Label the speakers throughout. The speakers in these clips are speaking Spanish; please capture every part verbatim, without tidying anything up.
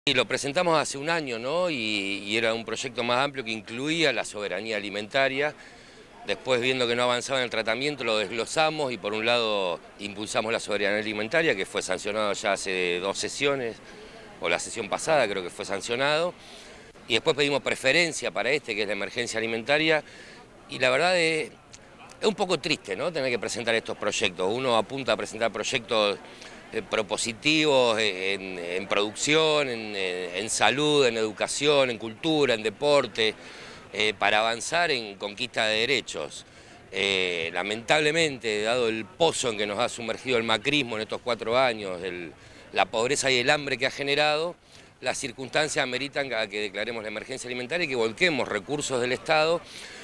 Speaker 1: Y lo presentamos hace un año, ¿no? Y, y era un proyecto más amplio que incluía la soberanía alimentaria. Después, viendo que no avanzaba en el tratamiento, lo desglosamos y por un lado impulsamos la soberanía alimentaria, que fue sancionado ya hace dos sesiones, o la sesión pasada creo que fue sancionado. Y después pedimos preferencia para este, que es la emergencia alimentaria. Y la verdad es, es un poco triste, ¿no?, tener que presentar estos proyectos. Uno apunta a presentar proyectos eh, propositivos en, en producción, en, en salud, en educación, en cultura, en deporte, eh, para avanzar en conquista de derechos. Eh, lamentablemente, dado el pozo en que nos ha sumergido el macrismo en estos cuatro años, el, la pobreza y el hambre que ha generado, las circunstancias ameritan a que declaremos la emergencia alimentaria y que volquemos recursos del Estado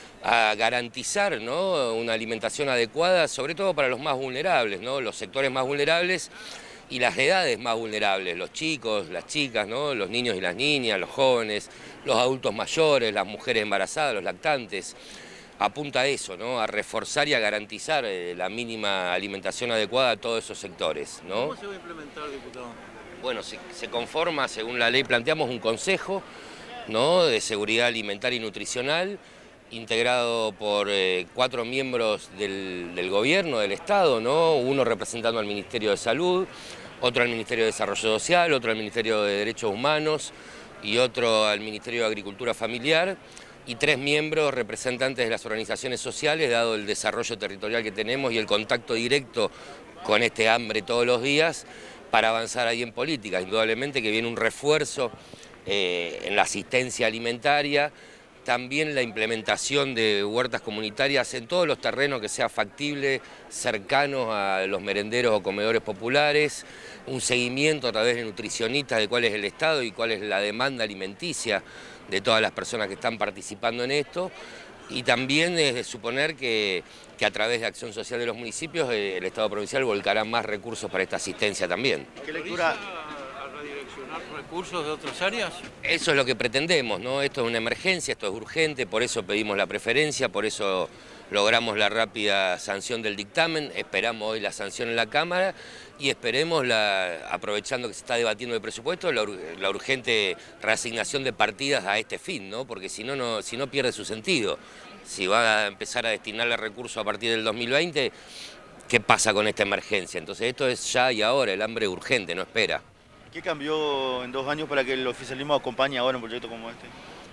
Speaker 1: a garantizar, ¿no?, una alimentación adecuada, sobre todo para los más vulnerables, ¿no?, los sectores más vulnerables y las edades más vulnerables, los chicos, las chicas, ¿no?, los niños y las niñas, los jóvenes, los adultos mayores, las mujeres embarazadas, los lactantes. Apunta a eso, ¿no?, a reforzar y a garantizar eh, la mínima alimentación adecuada a todos esos sectores, ¿no?
Speaker 2: ¿Cómo se va a implementar, diputado?
Speaker 1: Bueno, se, se conforma, según la ley planteamos, un consejo, ¿no?, de seguridad alimentaria y nutricional, integrado por eh, cuatro miembros del, del gobierno, del Estado, ¿no?, uno representando al Ministerio de Salud, otro al Ministerio de Desarrollo Social, otro al Ministerio de Derechos Humanos y otro al Ministerio de Agricultura Familiar, y tres miembros representantes de las organizaciones sociales, dado el desarrollo territorial que tenemos y el contacto directo con este hambre todos los días, para avanzar ahí en política. Indudablemente que viene un refuerzo eh, en la asistencia alimentaria, también la implementación de huertas comunitarias en todos los terrenos que sea factible, cercanos a los merenderos o comedores populares, un seguimiento a través de nutricionistas de cuál es el estado y cuál es la demanda alimenticia de todas las personas que están participando en esto, y también es de suponer que, que a través de Acción Social de los municipios eh, el Estado provincial volcará más recursos para esta asistencia también.
Speaker 2: ¿Qué lectura a redireccionar recursos de otras áreas?
Speaker 1: Eso es lo que pretendemos, ¿no? Esto es una emergencia, esto es urgente, por eso pedimos la preferencia, por eso logramos la rápida sanción del dictamen, esperamos hoy la sanción en la Cámara y esperemos, la, aprovechando que se está debatiendo el presupuesto, la, la urgente reasignación de partidas a este fin, ¿no? Porque si no, no, si no pierde su sentido. Si va a empezar a destinarle recursos a partir del dos mil veinte, ¿qué pasa con esta emergencia? Entonces esto es ya y ahora, el hambre urgente, no espera.
Speaker 2: ¿Qué cambió en dos años para que el oficialismo acompañe ahora un proyecto como este?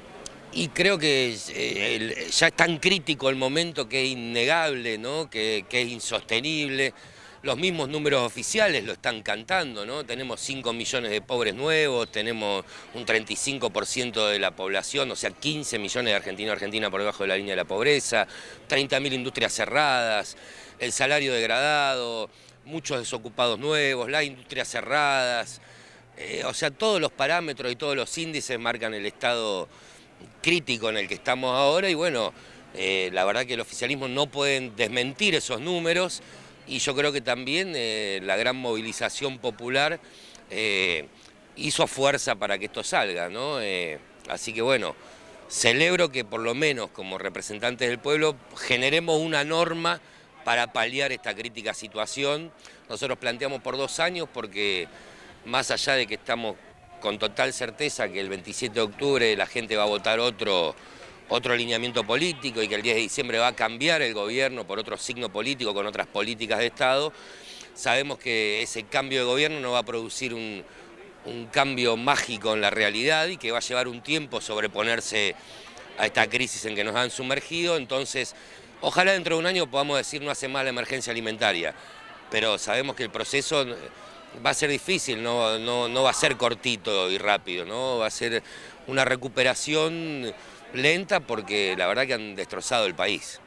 Speaker 1: Y creo que eh, el, ya es tan crítico el momento que es innegable, ¿no?, que, que es insostenible. Los mismos números oficiales lo están cantando, ¿no? Tenemos cinco millones de pobres nuevos, tenemos un treinta y cinco por ciento de la población, o sea, quince millones de argentinos y argentinas por debajo de la línea de la pobreza, treinta mil industrias cerradas, el salario degradado, muchos desocupados nuevos, las industrias cerradas. Eh, o sea, todos los parámetros y todos los índices marcan el estado crítico en el que estamos ahora y bueno, eh, la verdad que el oficialismo no puede desmentir esos números y yo creo que también eh, la gran movilización popular eh, hizo fuerza para que esto salga, ¿no? Eh, así que bueno, celebro que por lo menos como representantes del pueblo generemos una norma para paliar esta crítica situación. Nosotros planteamos por dos años porque más allá de que estamos con total certeza que el veintisiete de octubre la gente va a votar otro, otro alineamiento político y que el diez de diciembre va a cambiar el gobierno por otro signo político con otras políticas de Estado, sabemos que ese cambio de gobierno no va a producir un, un cambio mágico en la realidad y que va a llevar un tiempo sobreponerse a esta crisis en que nos han sumergido. Entonces, ojalá dentro de un año podamos decir no hace más la emergencia alimentaria, pero sabemos que el proceso va a ser difícil, no, no, no va a ser cortito y rápido, ¿no? Va a ser una recuperación lenta porque la verdad que han destrozado el país.